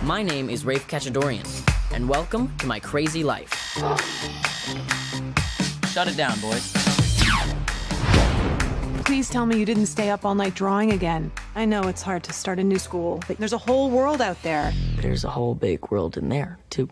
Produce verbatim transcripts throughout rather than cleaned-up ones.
My name is Rafe Cachadorian, and welcome to my crazy life. Shut it down, boys. Please tell me you didn't stay up all night drawing again. I know it's hard to start a new school, but there's a whole world out there. There's a whole big world in there, too.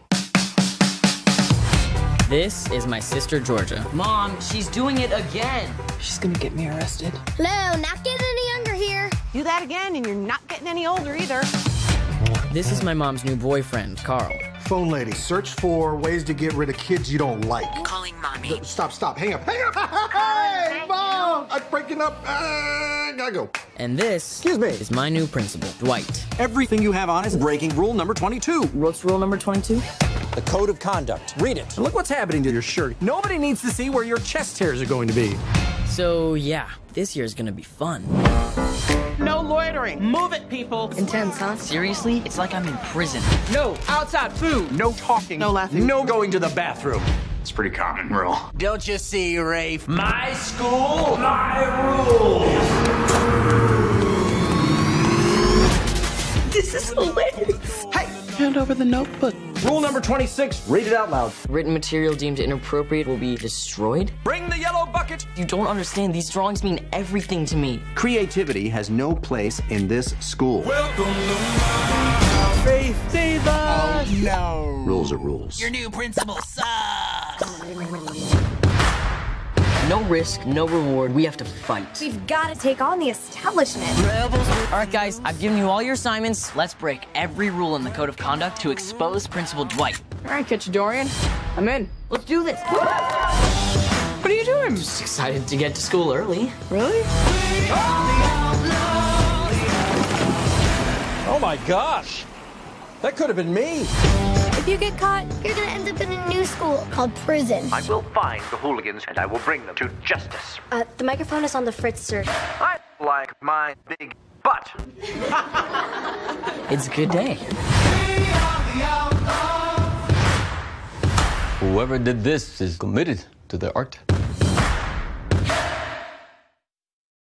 This is my sister, Georgia. Mom, she's doing it again. She's gonna get me arrested. Hello, not getting any younger here. Do that again and you're not getting any older either. This is my mom's new boyfriend, Carl. Phone lady, search for ways to get rid of kids you don't like. Calling mommy. Stop, stop, hang up, hang up! Hey, Mom! I'm breaking up. Uh, gotta go. And this Excuse me. is my new principal, Dwight. Everything you have on is breaking rule number twenty-two. What's rule number twenty-two? The code of conduct. Read it. Look what's happening to your shirt. Nobody needs to see where your chest hairs are going to be. So, yeah, this year's gonna be fun. No loitering. Move it, people. Intense, huh? Seriously? It's like I'm in prison. No outside food. No talking. No laughing. No going to the bathroom. It's a pretty common rule. Don't you see, Rafe? My school, my rules. This is hilarious. Hey, hand over the notebook. Rule number twenty-six. Read it out loud. Written material deemed inappropriate will be destroyed? Bring the yellow bucket. You don't understand. These drawings mean everything to me. Creativity has no place in this school. Welcome to my Faith, save us. Oh, no. Rules are rules. Your new principal sucks. No risk, no reward. We have to fight. We've got to take on the establishment. All right, guys, I've given you all your assignments. Let's break every rule in the code of conduct to expose Principal Dwight. All right, Cachadorian. I'm in. Let's do this. What are you doing? Just excited to get to school early. Really? Oh my gosh. That could have been me. If you get caught, you're gonna end up in a new school called prison. I will find the hooligans and I will bring them to justice. Uh, the microphone is on the fritz, sir. I like my big butt. It's a good day. Whoever did this is committed to their art.